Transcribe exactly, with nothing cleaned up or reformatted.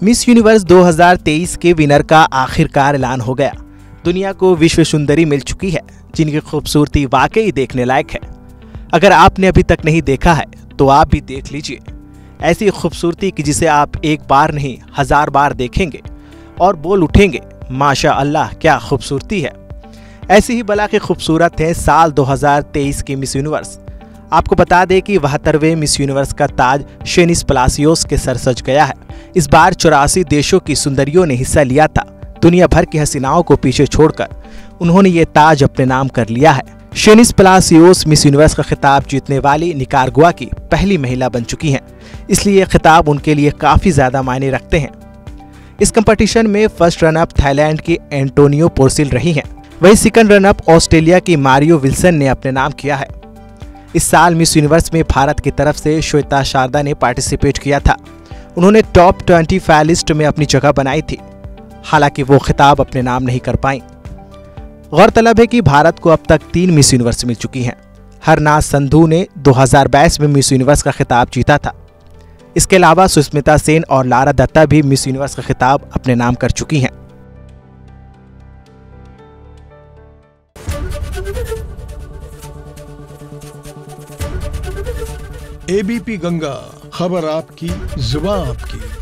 Miss universe दो हज़ार तेईस के विनर का आखिरकार ऐलान हो गया। दुनिया को विश्व सुंदरी मिल चुकी है जिनकी खूबसूरती वाकई देखने लायक है। अगर आपने अभी तक नहीं देखा है तो आप भी देख लीजिए। ऐसी खूबसूरती कि जिसे आप एक बार नहीं हजार बार देखेंगे और बोल उठेंगे, माशा अल्लाह क्या खूबसूरती है। ऐसी ही बला के खूबसूरत है साल दो हज़ार तेईस की मिस यूनिवर्स। आपको बता दें कि बहत्तरवें मिस यूनिवर्स का ताज शेनिस पलासियोस के सर सज गया है। इस बार चौरासी देशों की सुंदरियों ने हिस्सा लिया था। दुनिया भर की हसीनाओं को पीछे छोड़कर उन्होंने ये ताज अपने नाम कर लिया है। शेनिस पलासियोस मिस यूनिवर्स का खिताब जीतने वाली निकारागुआ की पहली महिला बन चुकी हैं, इसलिए ये खिताब उनके लिए काफी ज्यादा मायने रखते हैं। इस कंपटीशन में फर्स्ट रनअप थाईलैंड की एंटोनियो पोर्सिल रही हैं, वहीं सेकंड रनअप ऑस्ट्रेलिया की मारियो विल्सन ने अपने नाम किया है। इस साल मिस यूनिवर्स में भारत की तरफ से श्वेता शारदा ने पार्टिसिपेट किया था। उन्होंने टॉप ट्वेंटी फाइनलिस्ट में अपनी जगह बनाई थी, हालांकि वो खिताब अपने नाम नहीं कर पाई। गौरतलब है कि भारत को अब तक तीन मिस यूनिवर्स मिल चुकी हैं। हरनाज संधू ने दो हज़ार बाईस में मिस यूनिवर्स का खिताब जीता था। इसके अलावा सुष्मिता सेन और लारा दत्ता भी मिस यूनिवर्स का खिताब अपने नाम कर चुकी हैं। एबीपी गंगा, खबर आपकी, जुबान आपकी।